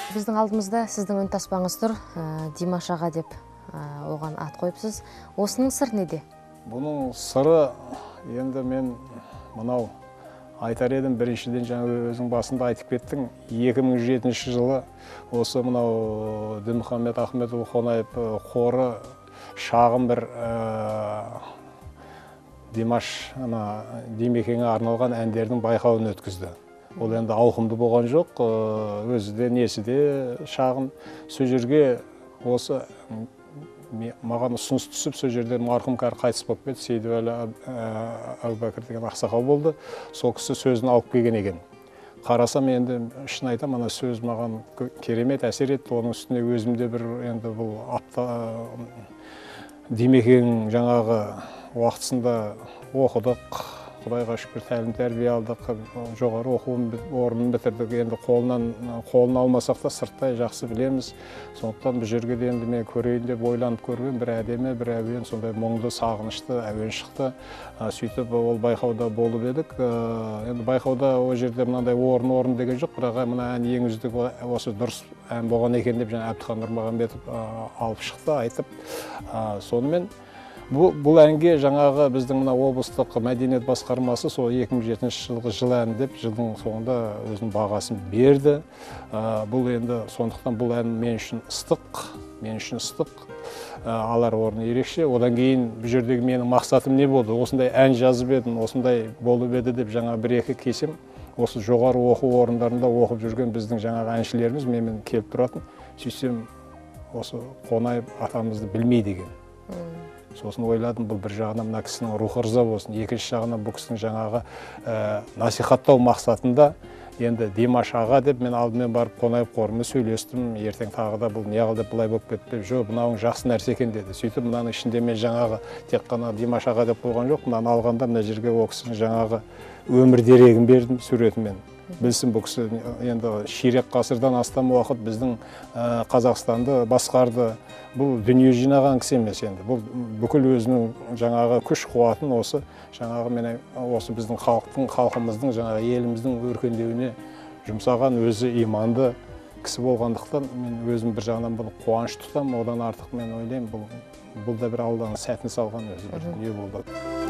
Біздің алдымызда сіздің үнтаспаңыз тұр, Димаш аға деп оған ат қойыпсыз. Осының сыр неде? Бұның сыры енді мен мынау айтар едім, біріншіден жаңа өзің басында айтып кеттің. 2007 жылы осы мынау Дінмұхамед Ахметұлы Қонаев қоры шағын бір Димаш Димекеңе арналған әндердің байқауын өткізді. Ол енді ауқымды болған жоқ, өзі де несі де шағын. Сол жерге осы маған ұсыныс түсіп, сол жерде марқұм кәрі қайтыс болып кетті, Сейдуәлі Әбубәкір деген ақсақал болды. Сол кісі сөзін алып келген екен. Қарасам енді шын айтам, ана сөз маған керемет әсер етті. Оның үстіне өзімде бір енді бұл Димекең жаңағы уақытысында оқыдық. Құдайға шүкір тәлім тәрбие алдық, жоғары оқу орнын бітірдік. Енді қолын алмасақ та сырттай жақсы білеміз. Сондықтан бұл жерге де енді мен көрейін деп ойланып көрген бір әдемі, бір әуен, сондай мұңды, сағынышты әуен шықты. Сөйтіп ол байқауда болып едік. Енді байқауда ол жерде мынандай орын деген жоқ, бірақ мына ән ең үздік осы дұрыс ән болған екен деп жаңа Әбдіхан Нұрмағамбетов алып шықты, айтып. Сонымен бұл әнге жаңағы біздің мына облыстық мәдениет басқармасы сол 2007 жылғы жыл ән деп жылдың соңында өзінің бағасын берді. Бұл енді сондықтан бұл ән мен үшін ыстық, алар орны ерекше. Одан кейін бұл жердегі менің мақсатым не болды? Осындай ән жазып едім, осындай болып еді деп жаңа бір-екі кесем осы жоғары оқу орындарында оқып жүрген біздің жаңағы әншілеріміз менімен келіп тұратын. Сөйтсем осы Қонаев атамызды білмейді екен. Сосын ойладым, бұл бір жағынан мына кісінің рухы ырза болсын, екінші жағынан бұл кісінің жаңағы насихаттау мақсатында енді Димаш аға деп мен алдымен барып Қонаев қорымен сөйлестім. Ертең тағы да бұл неғыл деп бұлай болып кетті. Жоқ, мынауың жақсы нәрсе екен деді. Сөйтіп мынаның ішінде мен жаңағы тек қана Димаш аға деп қойған жоқ, мынаны алғанда мына жерге ол кісінің жаңағы өмір дерегін бердім суретімен. Білсін, бұл кісі енді ширек ғасырдан астам уақыт біздің Қазақстанды басқарды. Бұл дүние жинаған кісі емес енді. Бұл бүкіл өзінің жаңағы күш қуатын осы жаңағы мен осы біздің халқымыздың жаңағы еліміздің өркендеуіне жұмсаған өзі иманды кісі болғандықтан мен өзім бір жағынан бұны қуаныш тұтам. Одан артық мен ойлаймын, бұл да бір Алланың сәтін салған өзі бір дүние болды.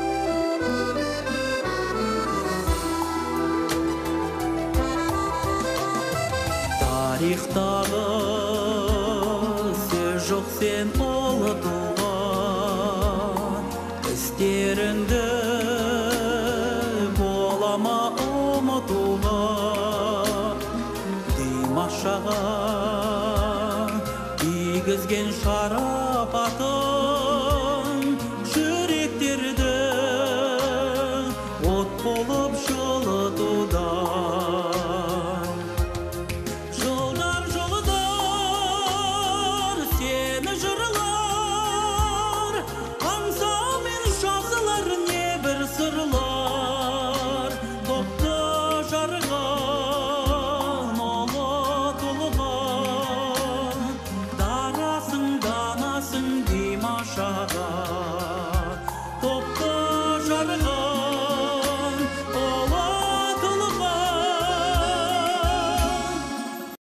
Тарихтағы сөз жоқ сен ұлы туған, істеріңді болама ұмытуға. Димаш аға кигізген шара